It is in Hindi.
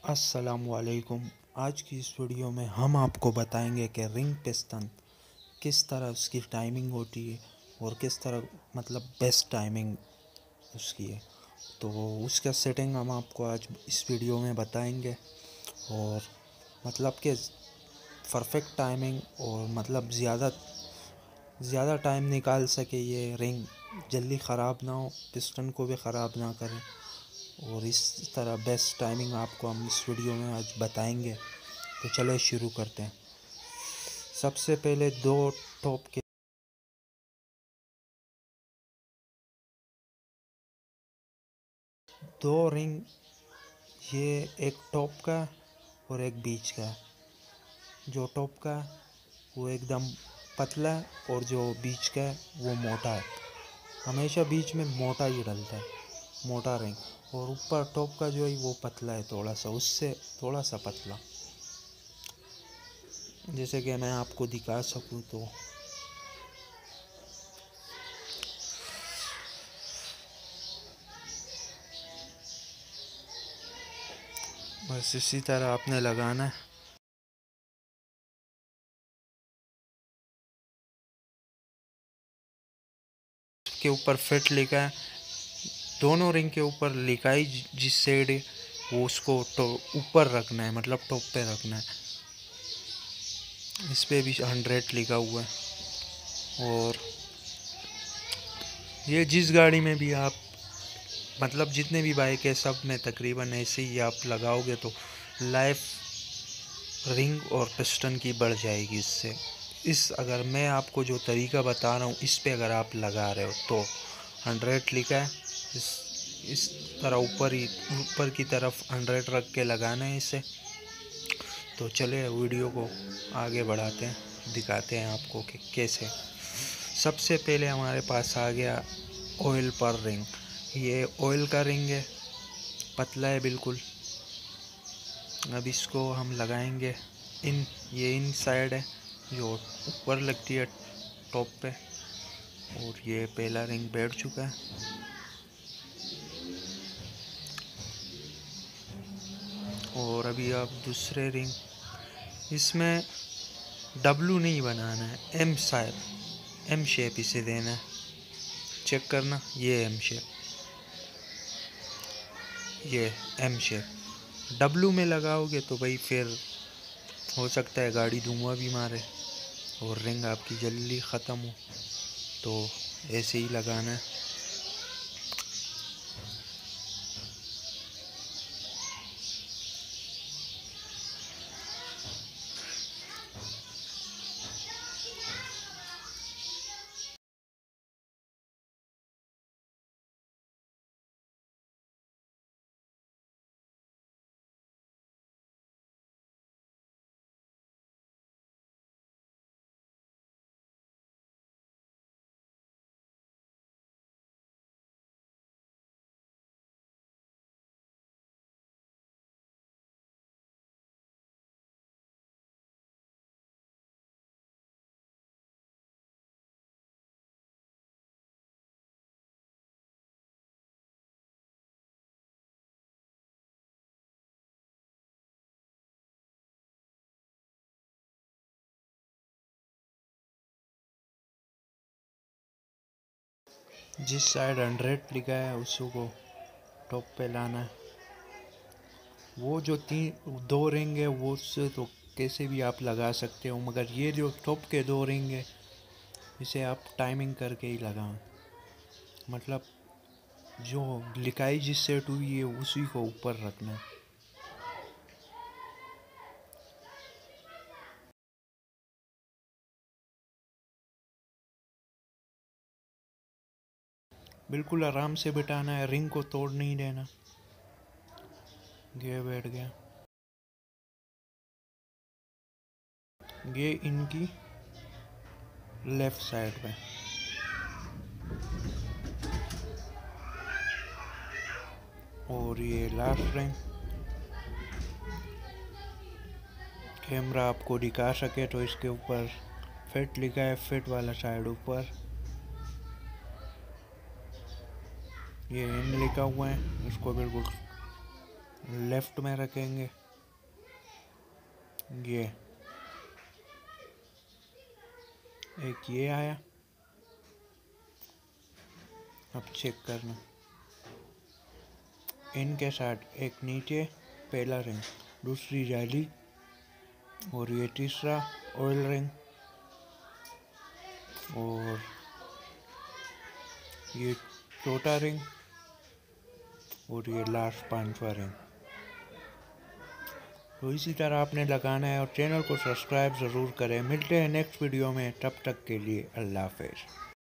अस्सलामुअलैकुम। आज की इस वीडियो में हम आपको बताएंगे कि रिंग पिस्टन किस तरह उसकी टाइमिंग होती है और किस तरह बेस्ट टाइमिंग उसकी है। तो उसका सेटिंग हम आपको आज इस वीडियो में बताएंगे और कि परफेक्ट टाइमिंग और ज़्यादा टाइम निकाल सके, ये रिंग जल्दी ख़राब ना हो, पिस्टन को भी ख़राब ना करे। और इस तरह बेस्ट टाइमिंग आपको हम इस वीडियो में आज बताएंगे। तो चले शुरू करते हैं। सबसे पहले दो रिंग, ये एक टॉप का और एक बीच का है। जो टॉप का है वो एकदम पतला है और जो बीच का है वो मोटा है। हमेशा बीच में मोटा ही डलता है, मोटा रिंग। और ऊपर टॉप का जो है वो पतला है, थोड़ा सा उससे थोड़ा सा पतला, जैसे कि मैं आपको दिखा सकूँ। तो बस इसी तरह आपने लगाना है। के ऊपर फिट लिखा है, दोनों रिंग के ऊपर लिखा है जिस साइड है वो उसको ऊपर रखना है, टॉप पे रखना है। इस पे भी 100 लिखा हुआ है। और ये जिस गाड़ी में भी आप जितने भी बाइक है सब में तकरीबन ऐसे ही आप लगाओगे तो लाइफ रिंग और पिस्टन की बढ़ जाएगी इससे। अगर मैं आपको जो तरीका बता रहा हूँ इस पे अगर आप लगा रहे हो तो 100 लिखा है, इस तरह ऊपर की तरफ 100 रख के लगाना है इसे। तो चले वीडियो को आगे बढ़ाते हैं, दिखाते हैं आपको कि कैसे। सबसे पहले हमारे पास आ गया ऑयल पर रिंग। ये ऑयल का रिंग है, पतला है बिल्कुल। अब इसको हम लगाएंगे ये इन साइड है जो ऊपर लगती है टॉप पे। और ये पहला रिंग बैठ चुका है। और अभी आप दूसरे रिंग, इसमें डब्लू नहीं बनाना है, एम शेप इसे देना है। चेक करना, ये एम शेप, ये एम शेप। डब्लू में लगाओगे तो भाई फिर हो सकता है गाड़ी धुआं भी मारे और रिंग आपकी जल्दी ख़त्म हो। तो ऐसे ही लगाना है। जिस साइड 100 लिखा है उसको टॉप पे लाना है। वो जो दो रिंग है वो उससे तो कैसे भी आप लगा सकते हो, मगर ये जो टॉप के दो रिंग है इसे आप टाइमिंग करके ही लगाएं। जो लिखाई जिस सेट हुई है उसी को ऊपर रखना है। बिल्कुल आराम से बिठाना है, रिंग को तोड़ नहीं देना। ये बैठ गया, ये इनकी लेफ्ट साइड पे। और ये लास्ट रिंग, कैमरा आपको दिखा सके तो इसके ऊपर फिट लिखा है, फिट वाला साइड ऊपर। ये इन लिखा हुआ है, इसको बिल्कुल लेफ्ट में रखेंगे, ये एक ये आया। अब चेक करना, इनके साथ एक नीचे पहला रिंग, दूसरी जाली, और ये तीसरा ऑयल रिंग, और ये चौथा रिंग, और ये लास्ट पांचवा रिंग। तो इसी तरह आपने लगाना है और चैनल को सब्सक्राइब ज़रूर करें। मिलते हैं नेक्स्ट वीडियो में, तब तक के लिए अल्लाह हाफ़िज़।